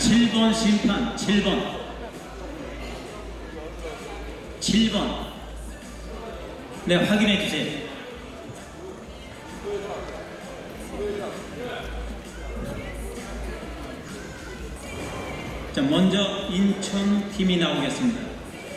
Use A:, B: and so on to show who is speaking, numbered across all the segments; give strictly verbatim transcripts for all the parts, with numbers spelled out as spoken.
A: 칠 번 심판, 칠 번. 칠 번. 네, 확인해 주세요. 자, 먼저 인천 팀이 나오겠습니다.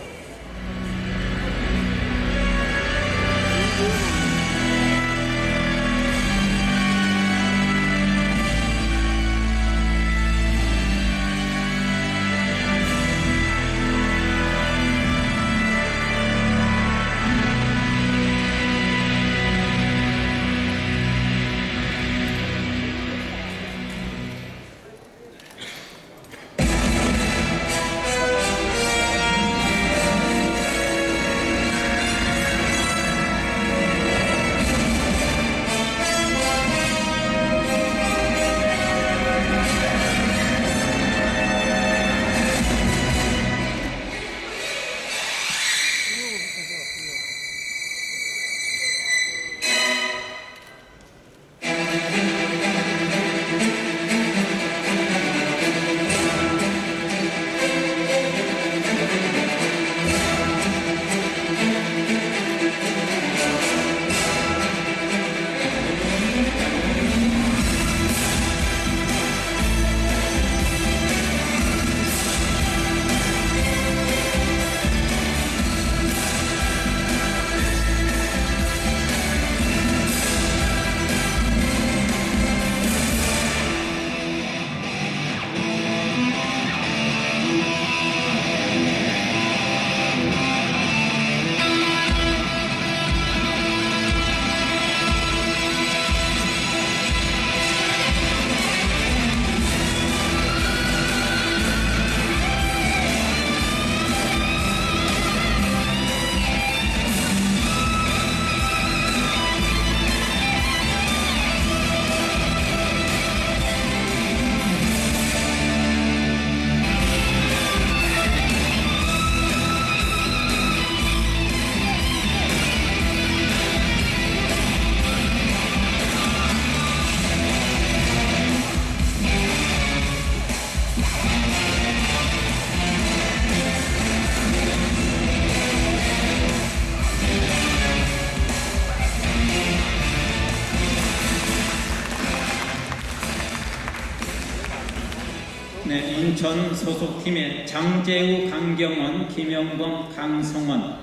A: 네, 인천 소속팀의 장재우, 강경원, 김영범, 강성원,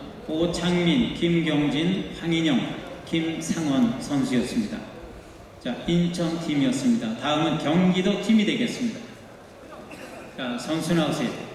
A: 오창민, 김경진, 황인영, 김상원 선수였습니다. 자, 인천 팀이었습니다. 다음은 경기도 팀이 되겠습니다. 자, 선수 나오세요.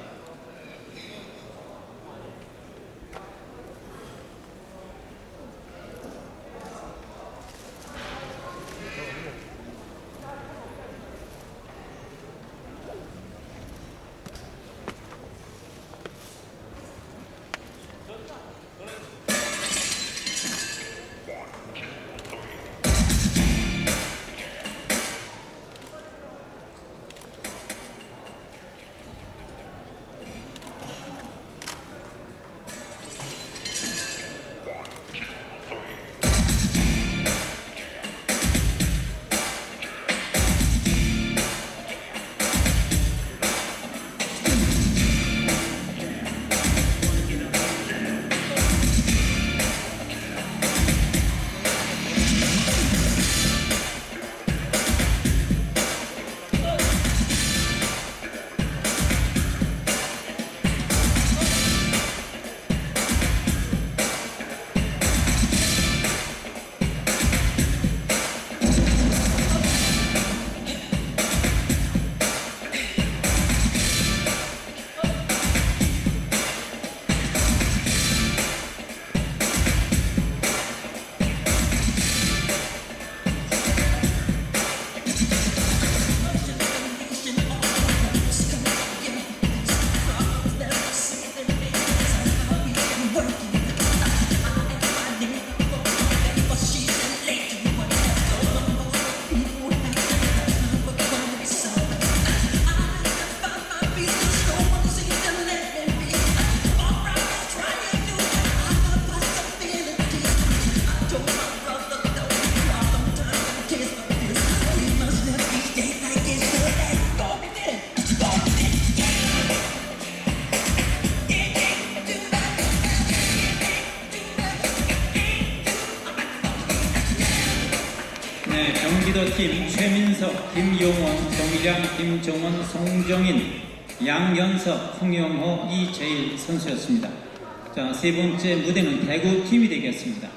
A: 유도팀 최민석, 김용원, 정희량, 김종원, 송정인, 양연석, 홍영호, 이재일 선수였습니다. 자, 세 번째 무대는 대구팀이 되겠습니다.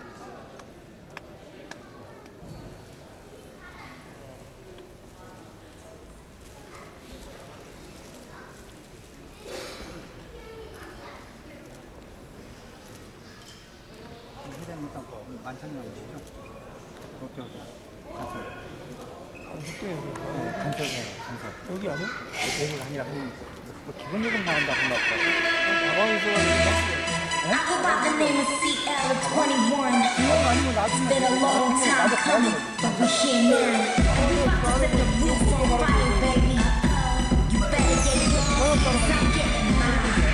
B: 여기 아니야? 대구 아니라 뭐 기본 요금 나온다 한다. 나방에서
C: I go by the name of C L of twenty-one. It's been a long time coming, but we're here now. We about to set the roof on fire, baby. You better get yours, 'cause I'm getting mine.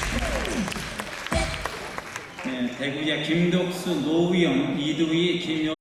A: 대구야 김덕수, 노우영, 이두희, 김용